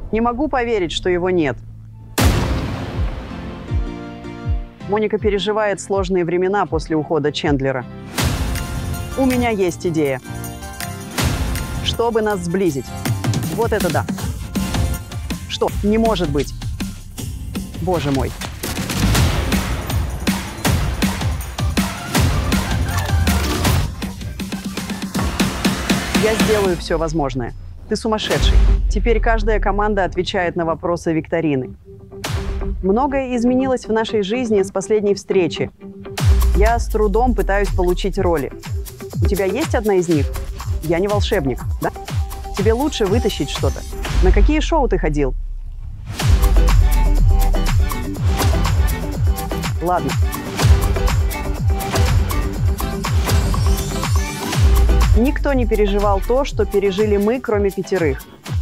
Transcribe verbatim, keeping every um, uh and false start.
Не могу поверить, что его нет. Моника переживает сложные времена после ухода Чендлера. У меня есть идея. Чтобы нас сблизить. Вот это да. Что? Не может быть. Боже мой. Я сделаю все возможное. Ты сумасшедший. Теперь каждая команда отвечает на вопросы викторины. Многое изменилось в нашей жизни с последней встречи. Я с трудом пытаюсь получить роли. У тебя есть одна из них? Я не волшебник, да? Тебе лучше вытащить что-то. На какие шоу ты ходил? Ладно. Никто не переживал то, что пережили мы, кроме пятерых.